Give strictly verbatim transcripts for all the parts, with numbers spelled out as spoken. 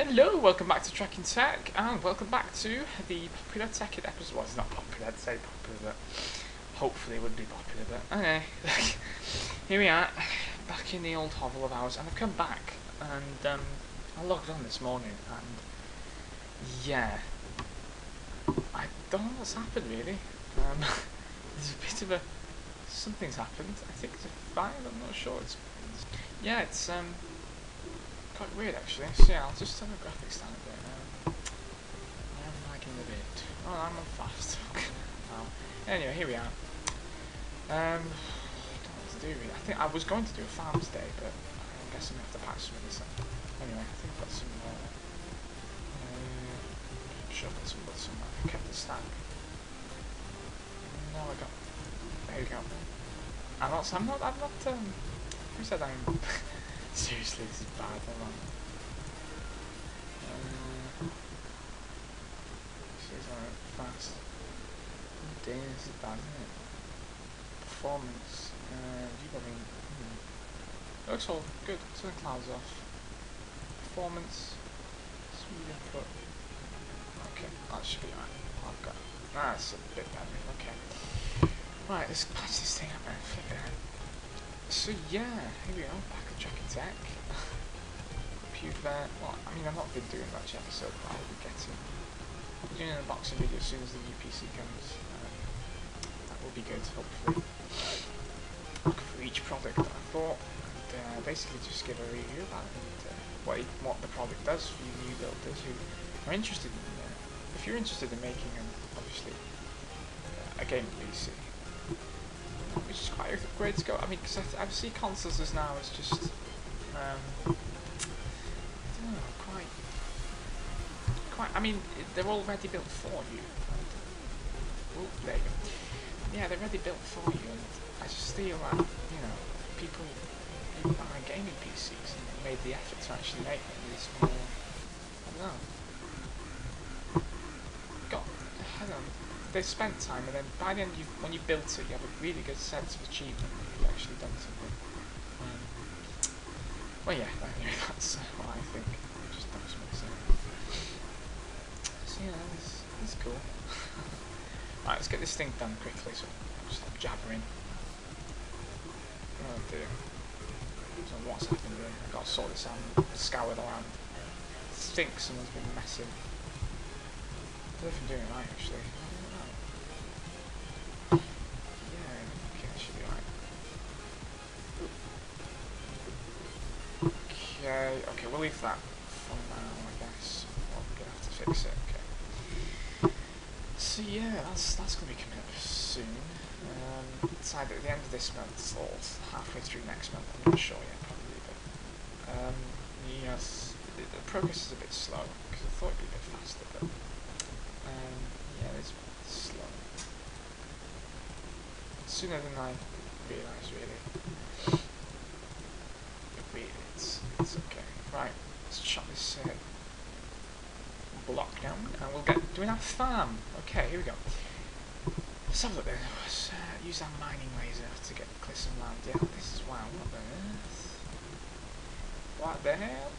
Hello, welcome back to Trekking Tech, and welcome back to the popular TEKKIT episode. Well, it's not popular, I'd say popular, but hopefully it would be popular, but okay. Here we are, back in the old hovel of ours, and I've come back, and um, I logged on this morning, and yeah, I don't know what's happened really. Um, there's a bit of a, something's happened. I think it's a fire, I'm not sure. It's, yeah, it's um. quite weird actually. So yeah, I'll just turn the graphics down a bit. Um, I'm lagging a bit. Oh, I'm on fast. Wow. Anyway, here we are. Um, I don't know what to do really. I think I was going to do a farm today, but I guess I'm gonna have to pack some of this up. Anyway, I think I've got some. Uh, uh, I'm sure I've got some wood somewhere. I kept the stack. No, I got. There we go. I'm not. I'm not. I'm not. Um, who said I'm? Seriously, this is bad, hold on. Uh, this is alright, fast. Oh dear, this is bad, isn't it? Performance. Uh, debugging. Hmm. It looks all good. Turn the clouds off. Performance. Smooth input. Okay, that should be alright. I've got. That's a bit better. Okay. Right, let's patch this thing up and flip it out. So yeah, here we are, back at Trekking Tech. Hope you've, uh, well, I mean I've not been doing much episode, but I'll be getting, I'll be doing an unboxing video as soon as the new P C comes. Um, that will be good, hopefully. Look for each product that I bought, and uh, basically just give a review about it, and uh, what, it, what the product does for you new builders who are interested in, uh, if you're interested in making, an, obviously, uh, a gaming P C. Which is quite a great to go. I mean, because I, I see consoles as now as just, um, I don't know, quite, quite. I mean, they're already built for you. And, oh, there you go. Yeah, they're already built for you, and I just feel that you know, people, people buy gaming P Cs and made the effort to actually make them is more. I don't know. Got, I don't know. They spent time, and then by the end, you when you built it, you have a really good sense of achievement that you've actually done something. Um, well, yeah, anyway, that's uh, what I think. Just that was what I said. So yeah, this, this is cool. Right, let's get this thing done quickly. So I'll stop jabbering. Oh dear. So what's happened here? I got to sort this out. Scour the land. I think someone's been messing. I don't know if I'm doing it right actually. Okay, okay, we'll leave that for now, I guess. Well, we're gonna have to fix it, okay. So yeah, that's that's gonna be coming up soon. Um, it's either at the end of this month or halfway through next month, I'm not sure yet, probably, but um, yes, the, the progress is a bit slow, because I thought it'd be a bit faster, but um, yeah, it's slow. Sooner than I realised, really. It's okay. Right, let's chop this uh, block down and we'll get doing our farm. Okay, here we go. Let's have a look then. Let's uh, use our mining laser to get clear some land. Yeah, this is wow. What the earth? What the hell?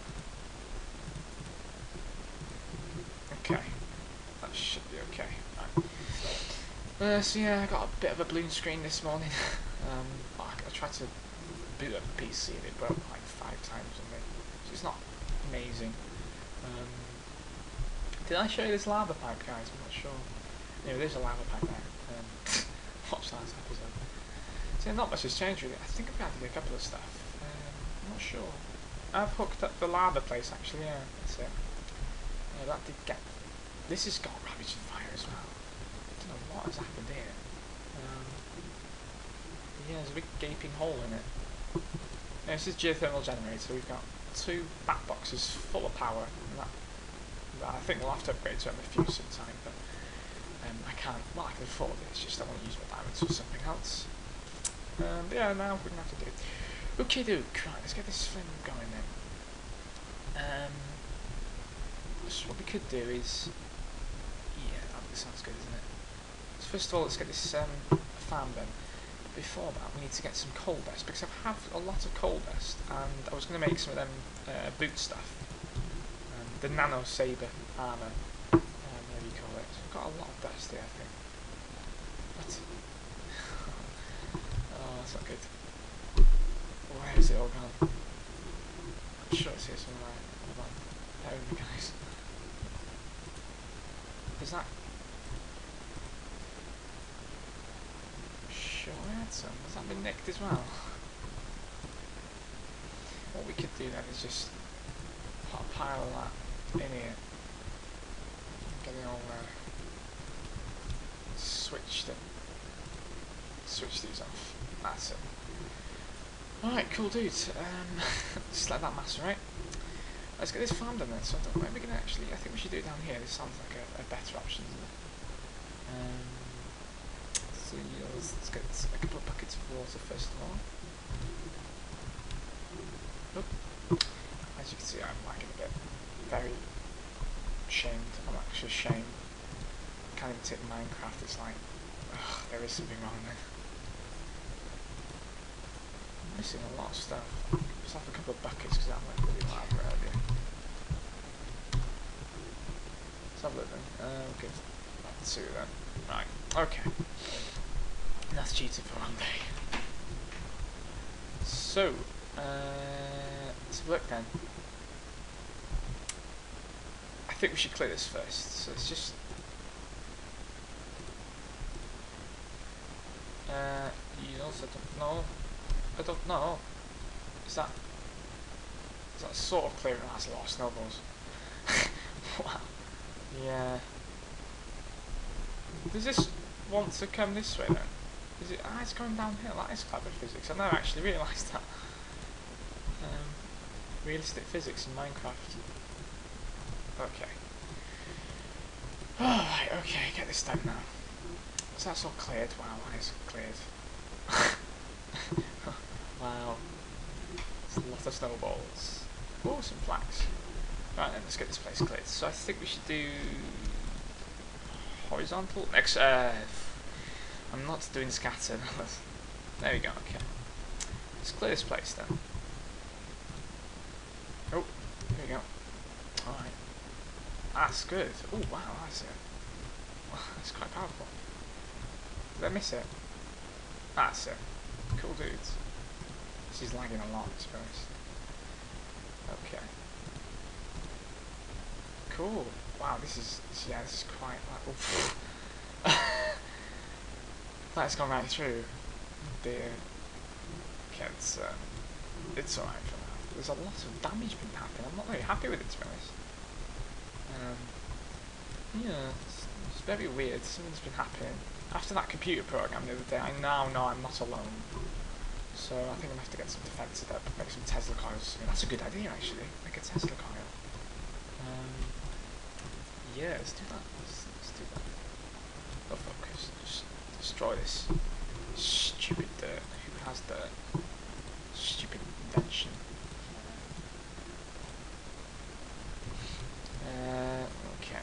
Okay, that should be okay. Right. Uh, so yeah, I got a bit of a balloon screen this morning. um, I, I tried to boot up the P C and it broke like five times on me. So it's not amazing. Um, did I show you this lava pipe, guys? I'm not sure. Anyway, there's a lava pipe there. Um, watch last episode. So yeah, not much has changed really. I think I've had to do a couple of stuff. Um, I'm not sure. I've hooked up the lava place actually, yeah, that's it. Yeah, that did get... This has got ravaged fire as well. I don't know what has happened here. Um, yeah, there's a big gaping hole in it. Yeah, this is geothermal generator. We've got two back boxes full of power. And that, that I think we'll have to upgrade to a few sometime, but um, I can't. Well, I can afford it. It's just I want to use my diamonds for something else. Um, but yeah, now we're gonna have to do. Okay, dude. Right, let's get this thing going then. Um, so what we could do is, yeah, that sounds good, isn't it? So first of all, let's get this um, farm done. Before that, we need to get some coal dust, because I have a lot of coal dust, and I was going to make some of them uh, boot stuff. Um, the nano saber armour, um, whatever you call it. So I've got a lot of dust here, I think. What? Oh, that's not good. Where is it all gone? I'm sure it's here somewhere. Hold on. Bear with me, guys. Is that... Sure I had some. Has that been nicked as well? What we could do then is just put a pile of that in here. Get it all uh, switched it. Switch these off. That's it. Alright, cool dudes. Um, just let that macerate. Let's get this farm done then. So I don't know, maybe we can actually, I think we should do it down here. This sounds like a, a better option, doesn't it? Um, so yeah, let's, let's get a couple of buckets of water first of all. Oop. As you can see, I'm lagging a bit. Very shamed. I'm actually ashamed. I can't even take Minecraft. It's like, ugh, there is something wrong there. I'm missing a lot of stuff. Just have a couple of buckets because that went really loud earlier. Let's have a look then. Uh, we'll give that two then. Right, okay. That's cheated for one day. So, uh, let's have a look then. I think we should clear this first. So it's just. Uh, you also don't know. I don't know. Is that. Is that sort of clearing? That's a lot of snowballs. Wow. Yeah. Does this want to come this way then? Is it? Ah, it's going downhill. That is clever physics. I've never actually realised that. Um, realistic physics in Minecraft. Okay. Alright, okay, get this done now. So that's all cleared. Wow, that is cleared. Wow. It's a lot of snowballs. Oh, some flax. Right then, let's get this place cleared. So I think we should do horizontal. Next, uh, I'm not doing scatter. There we go. Okay. Let's clear this place then. Oh, here we go. All right. That's good. Oh wow, that's it. Wow, that's quite powerful. Did I miss it? That's it. Cool dudes. This is lagging a lot, to be honest. Okay. Cool. Wow, this is, yeah, this is quite like, oof. That's gone right through. Dear. Okay, it's, uh, it's alright for now. There's a lot of damage been happening. I'm not very happy with it, to be honest. Um, yeah, it's, it's very weird. Something's been happening. After that computer program the other day, I now know I'm not alone. So I think I'm gonna have to get some defensive up, make some Tesla coils. I mean, that's a good idea actually. Make a Tesla coil. Um, yeah, let's do that. Let's, let's do that. No focus. Just destroy this stupid dirt. Who has dirt? Stupid invention. Uh, okay.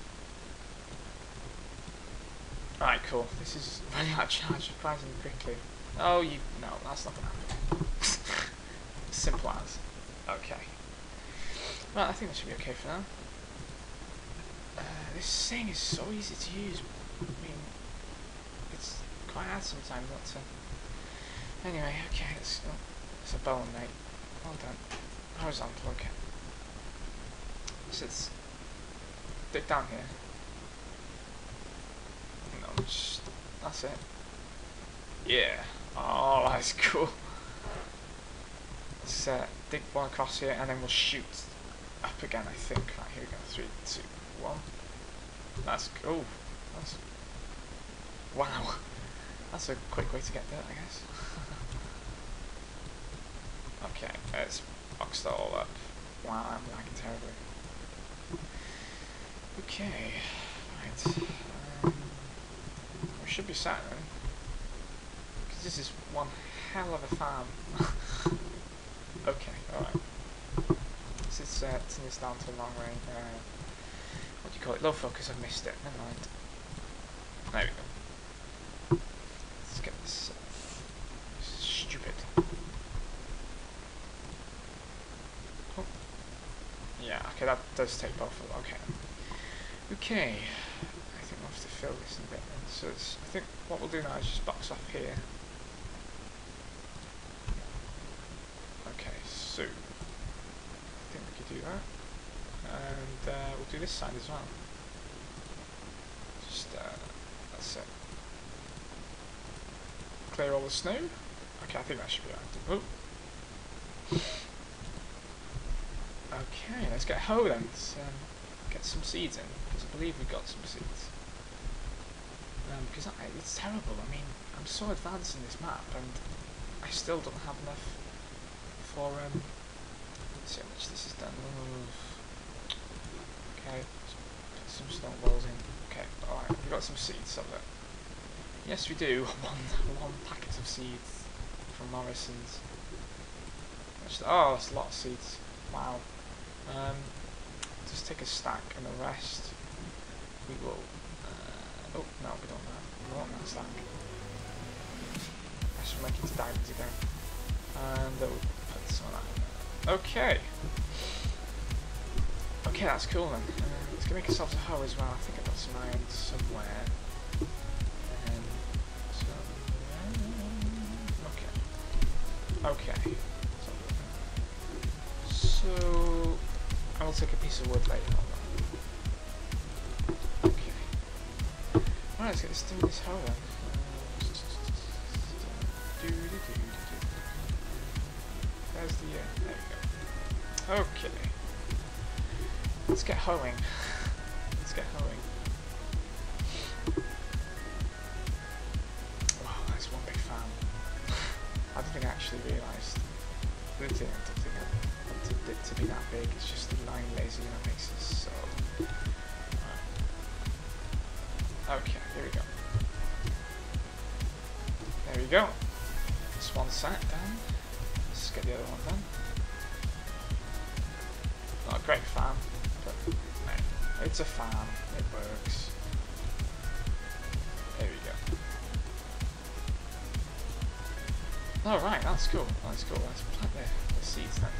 Alright, cool. This is running out of charge surprisingly quickly. Oh, you. No, that's not gonna happen. Simple as. Okay. Well, I think that should be okay for now. Uh, this thing is so easy to use. I mean, it's quite hard sometimes not to. Anyway, okay, it's, oh, it's a bone, mate. Well done. Horizontal, okay. So it's. Dig down here. No, just. That's it. Yeah. Oh, that's cool. Let's uh, dig one across here and then we'll shoot up again, I think. Right, here we go. Three, two, one. That's cool. That's wow. That's a quick way to get dirt, I guess. Okay, let's box that all up. Wow, I'm lagging terribly. Okay, right. Um, we should be set then. Because this is one hell of a farm. Okay, alright. This is uh, turn this down to a long range. Uh, what do you call it? Low focus, I've missed it. Never mind. There we go. Let's get this. Uh, this is stupid. Oh. Yeah, okay, that does take both of them. Okay. Okay. I think we'll have to fill this in a bit then. So it's, I think what we'll do now is just box off here. Okay, so I think we could do that. And uh, we'll do this side as well. Just, uh, that's it. Clear all the snow. Okay, I think that should be right. Oh. Okay, let's get a hoe then. Let's um, get some seeds in, because I believe we've got some seeds. Um, because I, it's terrible. I mean, I'm so advanced in this map, and I still don't have enough for. Um, let's see how much this is done. Okay, put some snowballs in. Okay, alright, we've got some seeds of it. Yes, we do. One, one packet of seeds from Morrison's. Oh, that's a lot of seeds. Wow. Um, just take a stack, and the rest we will. Uh, oh no, we don't have. We want that stack. I should make it to diamonds again, and uh, we'll put some of that in there. Okay. Okay, that's cool then. Uh, let's go make ourselves a hoe as well. I think I've got some iron somewhere. Um, so, uh, okay. Okay. So, I will take a piece of wood later on. Okay. Right, let's get this doing this hoe then. Uh, There's the, uh, there we go. Okay. Let's get hoeing. Let's get hoeing. Wow, that's one big farm. I don't think I actually realised. I don't think I wanted it to be that big. It's just the line lazy that makes it so. Right. Okay, here we go. There we go. This one sat down. Let's get the other one done. Not a great farm. It's a farm, it works. There we go. Alright, that's cool, that's cool. Let's plant the, the seeds then.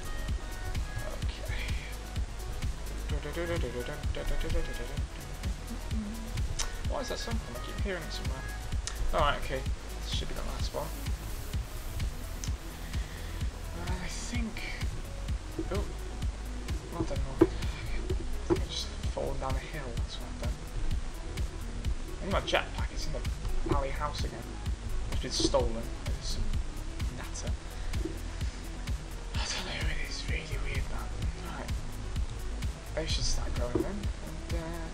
Okay. What is that song from? I keep hearing it somewhere. Alright, okay. This should be the last one. Uh, I think... Oh. Well done, Morgan. Falling down a hill, that's what I've done. I need my jetpack, it's in the alley house again. It's been stolen, it's some natter. I don't know, it is really weird man. Right. They should start growing then, and uh,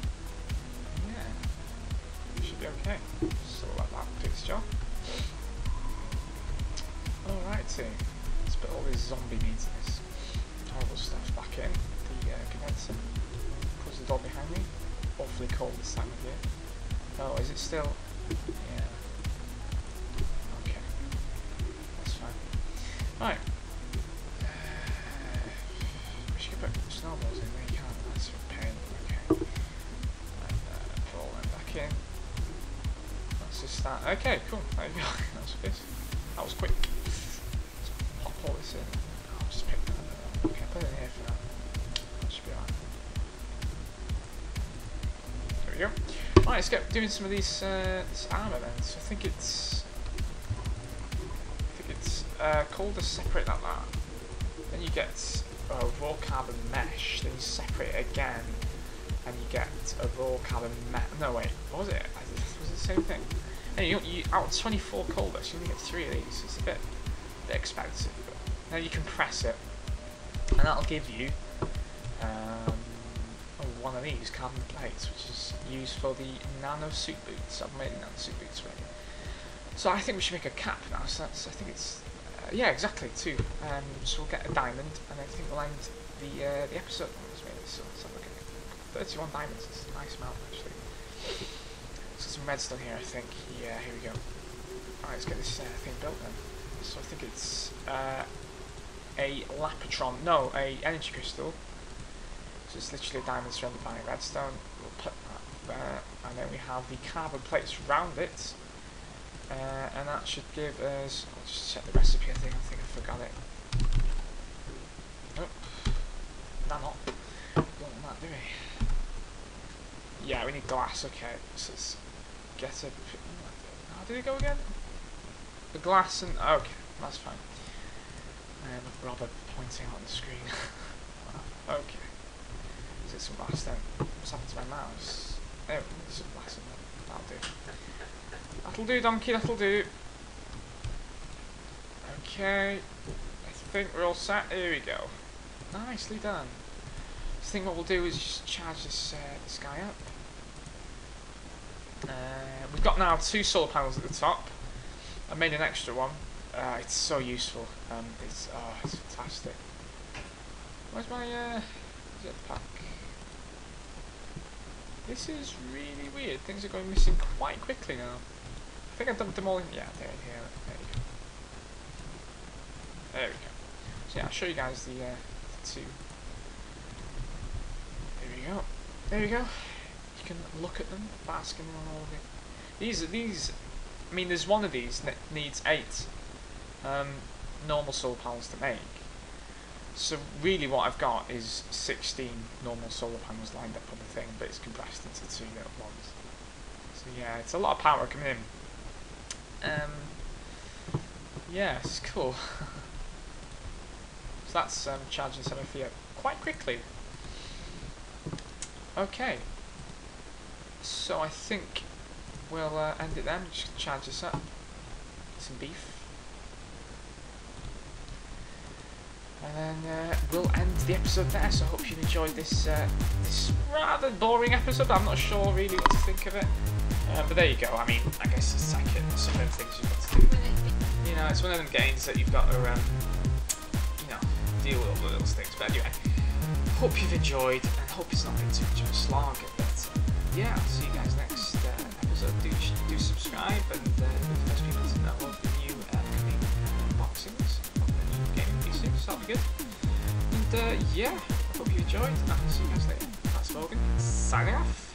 yeah. It should be okay. So let that do its job. Alrighty. Let's put all this zombie meat in this horrible stuff back in the uh, condenser. The door behind me. Awfully cold this time of year. Oh, is it still? Yeah. Okay. That's fine. Right. Uh, we should put snowballs in there. You can't. That's a pain. Okay. And uh, put all them back in. Let's just start. Okay, cool. There you go. That's good. That was quick. Let's pop all this in. I'll just pick that up. Okay, put it in here for now. That should be alright. Right, let's get doing some of these uh, this armour then. So I think it's I think it's uh, called to separate like that. Then you get a raw carbon mesh. Then you separate it again, and you get a raw carbon mesh. No wait, what was it? Was it the same thing? And you, you out of twenty-four colders, you only get three of these. It's a bit, a bit expensive, but now you compress it, and that'll give you. Um, one of these carbon plates, which is used for the nano suit boots. I've made nano suit boots already. So I think we should make a cap now. So that's, I think it's, uh, yeah, exactly two. Um, so we'll get a diamond, and I think we'll end the uh, the episode when it's made. So let's have a look at it. thirty-one diamonds. It's a nice amount actually. So some redstone here, I think. Yeah, here we go. Alright, let's get this uh, thing built then. So I think it's uh, a lapatron. No, a energy crystal. So it's literally diamonds surrounded by redstone. We'll put that there, and then we have the carbon plates around it, uh, and that should give us. I'll just check the recipe. I think I think I forgot it. Nope, no, not. we need glass. Okay, so let's get a. How did it go again? The glass and okay, that's fine. Um, Robert pointing out on the screen. Okay. Is it some glass then? What's happened to my mouse? Oh, there's some glass in there. That'll do. That'll do, donkey. That'll do. Okay. I think we're all set. Here we go. Nicely done. I think what we'll do is just charge this uh, this guy up. Uh, we've got now two solar panels at the top. I made an extra one. Uh, it's so useful. Um, it's oh, it's fantastic. Where's my uh, jetpack? This is really weird. Things are going missing quite quickly now. I think I've dumped them all in. Yeah, there, here, there you go. There we go. So yeah, I'll show you guys the, uh, the two. There we go. There we go. You can look at them, basking on all of it. These are these. I mean, there's one of these that needs eight um, normal solar panels to make. So really, what I've got is sixteen normal solar panels lined up on the thing, but it's compressed into two little ones. So yeah, it's a lot of power coming in. Um, yeah, it's cool. So that's um, charging some of you quite quickly. Okay. So I think we'll uh, end it then. Just charge this up. Some beef. And then uh, we'll end the episode there. So I hope you enjoyed this uh, this rather boring episode. I'm not sure really what to think of it. Uh, but there you go. I mean, I guess it's like it. Some of the things you've got to do. You know, it's one of them games that you've got to, um, you know, deal with all those things. But anyway, hope you've enjoyed, and hope it's not been too much of a slog. But uh, yeah, I'll see you guys next uh, episode. Do do subscribe, and uh, be the first people to know of the new upcoming uh, unboxings of the new gaming P C. So that'll be good. And uh, yeah, I hope you enjoyed. I'll see you guys later. That's Morgan. Signing off.